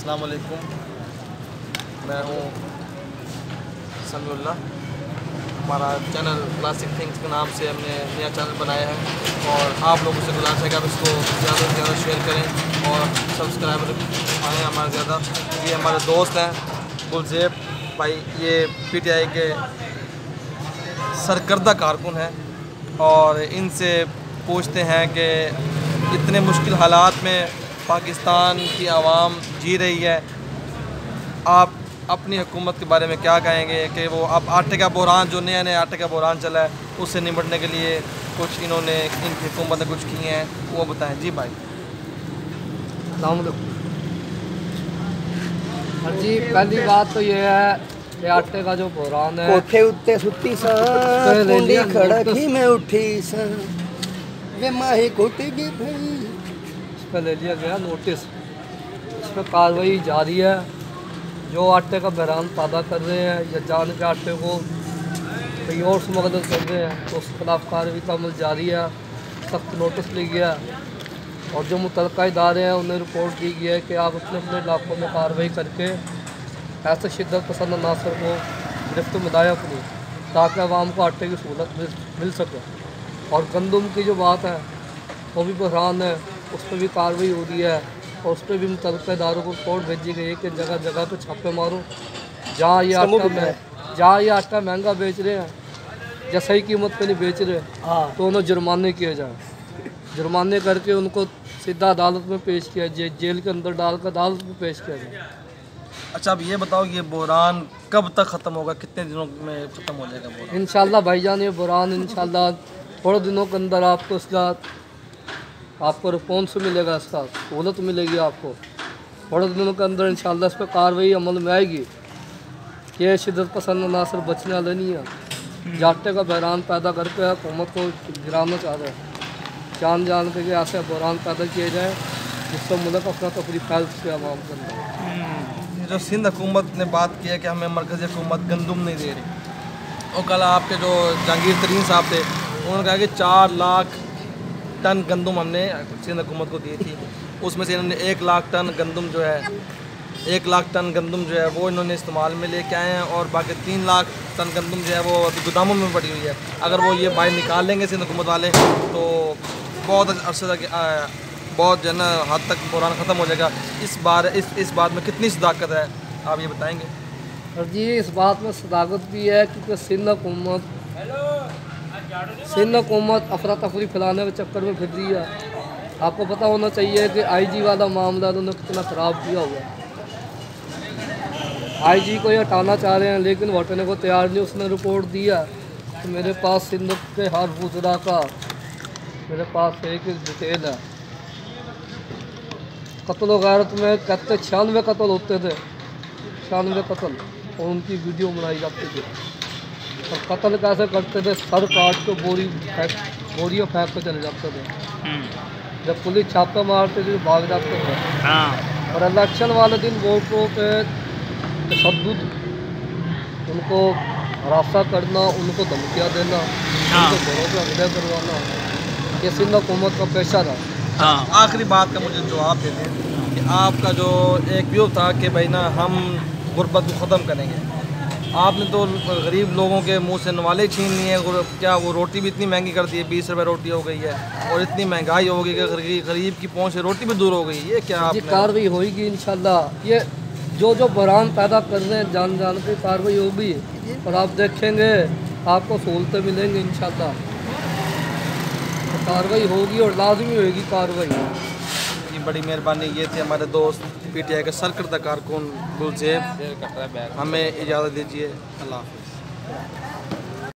अस्सलाम वालेकुम, मैं हूँ समीउल्लाह। हमारा चैनल क्लासिक थिंग्स के नाम से हमने नया चैनल बनाया है और आप लोगों से गुजारिश है कि आप इसको ज़्यादा से ज़्यादा शेयर करें और सब्सक्राइबर आएँ हमारे ज़्यादा। ये हमारे दोस्त हैं गुलज़ेब भाई, ये PTI के सरकर्दा कारकुन हैं और इनसे पूछते हैं कि इतने मुश्किल हालात में पाकिस्तान की आवाम जी रही है, आप अपनी हुकूमत के बारे में क्या कहेंगे कि वो अब आटे का बहरान, जो नया नया आटे का बहरान चला है, उससे निपटने के लिए कुछ इन्होंने, इनकी हुकूमत ने कुछ किए हैं, वो बताएं जी भाई। जी, पहली बात तो ये है कि आटे का जो बहरान है, कोठे उत्ते सुत्ती सा कुंडी खड़की में उठी सा वे माही कुटेगी भाई, इस पर ले लिया गया नोटिस। इस पर कार्रवाई जारी है। जो आटे का बहरान पैदा कर रहे हैं या जान के आटे को कहीं और स्मगल कर रहे हैं तो उसके खिलाफ कार्रवाई का अमल जारी है। सख्त नोटिस लिया गया और जो मुतल्लिका इदारे हैं उन्हें रिपोर्ट दी गई है कि आप अपने अपने इलाकों में कार्रवाई करके ऐसे शिद्दत पसंद अनासर को गिरफ्त में लाया करें ताकि आवाम को आटे की सहूलत मिल सके। और गंदम की जो बात है वो भी बहरान है, उस पर भी कार्रवाई हो रही है और उस पर भी मुतल्लिका इदारों को रिपोर्ट भेजी गई है कि जगह जगह पर छापे मारो। जहाँ ये आटा महंगा बेच रहे हैं या सही कीमत पे नहीं बेच रहे तो उन्हें जुर्माने किए जाए। जुर्माने करके उनको सीधा अदालत में पेश किया जाए, जेल के अंदर डालकर अदालत में पेश किया जाए। अच्छा, अब ये बताओ ये बहरान कब तक ख़त्म होगा, कितने दिनों में ख़त्म हो जाएगा बहरान? इंशाल्लाह भाईजान, ये बहरान इंशाल्लाह थोड़े दिनों के अंदर आपको इसका आपको रिस्पॉन्स मिलेगा, इसका सहूलत मिलेगी आपको। थोड़े दिनों के अंदर इंशाल्लाह इस पर कार्रवाई अमल में आएगी। ये शिद्दत पसंद अनासर बचने वाले नहीं है, जाटे का बहरान पैदा करके हुकूमत को गिराना चाह रहे हैं। जान के ऐसे बहरान पैदा किए जाए जिससे मुल्क अपना तफरी फैल सके आवाम के अंदर। जो सिंध हुकूमत ने बात की है कि हमें मरकज़ी हुकूमत गंदम नहीं दे रही, और कल आपके जो जहांगीर तरीन साहब थे उन्होंने कहा कि 4 लाख टन गंदम हमने सिंध हुकूमत को दी थी, उसमें से इन्होंने 1 लाख टन गंदम जो है 1 लाख टन गंदम जो है वो इन्होंने इस्तेमाल में लेके आए हैं और बाकी 3 लाख टन गंदम जो है वो अभी गोदामों में पड़ी हुई है। अगर वो ये बाहर निकाल लेंगे सिंध हुकूमत वाले तो बहुत अरसे तक बहुत जो है ना हद तक बहरान ख़त्म हो जाएगा। इस बात में कितनी सदाकत है, आप ये बताएंगे? और जी, इस बात में सदाकत भी है क्योंकि सिंध हुकूमत अफरा तफरी फैलाने के चक्कर में फिर रही है। आपको पता होना चाहिए कि IG वाला मामला उन्होंने कितना ख़राब किया हुआ है। IG को ये हटाना चाह रहे हैं लेकिन वो हटाने को तैयार नहीं। उसने रिपोर्ट दिया कि मेरे पास सिंध के हर वज़रा का मेरे पास एक डिटेल है। कत्ल वगैरत में कहते 96 कत्ल होते थे, 96 कत्ल, और उनकी वीडियो बनाई जाती थी। और कत्ल कैसे करते थे, सर काट के बोरियाँ फेंक के चले जाते थे। जब पुलिस छापे मारते थे भाग जाते थे। और इलेक्शन वाले दिन वोटों पे तशद्दुद, उनको हरासा करना, उनको धमकियाँ देना, उनको घरों पर हमले करवाना, ये सिंध हुकूमत का पेशा रहा। आखिरी बात का मुझे जवाब दे दें कि आपका जो एक व्यू था कि भाई ना हम गुर्बत को ख़त्म करेंगे, आपने तो गरीब लोगों के मुंह से नवाले छीन लिए। क्या वो रोटी भी इतनी महंगी कर दी है, 20 रुपये रोटी हो गई है और इतनी महंगाई हो गई कि गरीब की पहुंच से रोटी भी दूर हो गई। ये क्या जी कार्रवाई होगी इंशाल्लाह। ये जो बहरान पैदा कर रहे हैं जान के कार्रवाई होगी और आप देखेंगे आपको सहूलतें मिलेंगी इंशाल्लाह। तो कार्रवाई होगी और लाजमी होगी कार्रवाई। जी, बड़ी मेहरबानी। ये थे हमारे दोस्त PTI के सरकर्दा कारकुन गुलज़ेब। हमें इजाज़त दीजिए, अल्लाह हाफ़िज़।